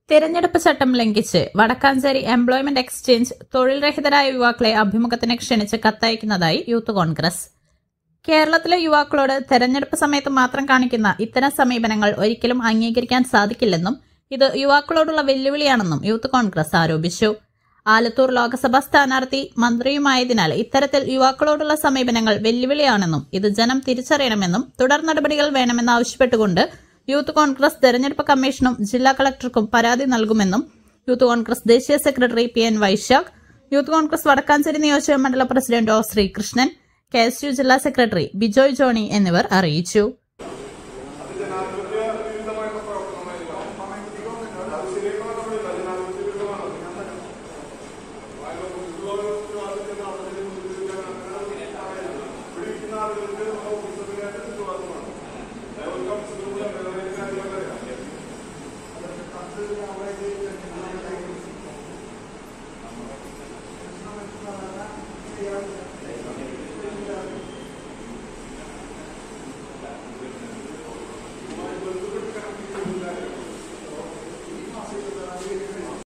തിരഞ്ഞെടുപ്പ് ചട്ടം ലംഘിച്ച് വടക്കാഞ്ചേരി എംപ്ലോയ്മെന്റ് എക്സ്ചേഞ്ച് തൊഴിൽ രഹിതരായ യുവാക്കളെ അഭിമുഖത്തിന് ക്ഷണിച്ച് കത്തയക്കുന്നതായി യൂത്ത് കോൺഗ്രസ്. കേരളത്തിലെ യുവാക്കളോട് തെരഞ്ഞെടുപ്പ് സമയത്ത് മാത്രം കാണിക്കുന്ന ഇത്തരം സമീപനങ്ങൾ ഒരിക്കലും അംഗീകരിക്കാൻ സാധിക്കില്ലെന്നും ഇത് യുവാക്കളോടുള്ള വെല്ലുവിളിയാണെന്നും യൂത്ത് കോൺഗ്രസ് ആരോപിച്ചു. ആലത്തൂർ ലോക്സഭാ സ്ഥാനാർത്ഥി മന്ത്രിയുമായതിനാൽ ഇത്തരത്തിൽ യുവാക്കളോടുള്ള സമീപനങ്ങൾ വെല്ലുവിളിയാണെന്നും ഇത് ജനം തിരിച്ചറിയണമെന്നും തുടർ നടപടികൾ വേണമെന്നാവശ്യപ്പെട്ടുകൊണ്ട് യൂത്ത് കോൺഗ്രസ് തെരഞ്ഞെടുപ്പ് കമ്മീഷനും ജില്ലാ കളക്ടർക്കും പരാതി നൽകുമെന്നും യൂത്ത് കോൺഗ്രസ് ദേശീയ secretary PN Vaisakh, youth Congress Vadakkanchery നിയോജക മണ്ഡലം പ്രസിഡന്റ് O ശ്രീകൃഷ്ണൻ, KSU ജില്ലാ സെക്രട്ടറി ബിജോയ് ജോണി എന്നിവർ അറിയിച്ചു.